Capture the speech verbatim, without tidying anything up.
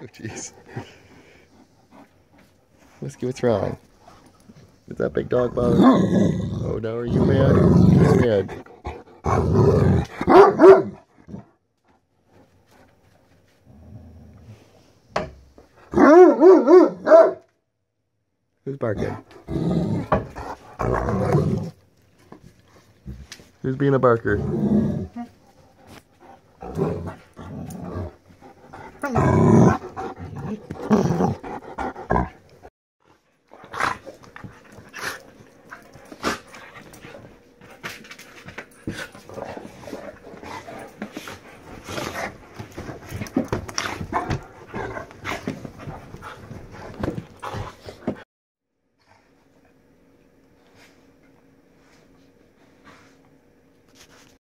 jeez. Whisky, what's wrong? Is that big dog bothering you? Oh no, are you mad? Who's mad? Who's barking? Who's being a barker?